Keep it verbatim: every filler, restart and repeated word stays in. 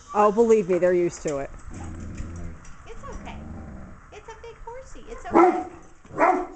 Oh, believe me, they're used to it. It's okay. It's a big horsey. It's okay.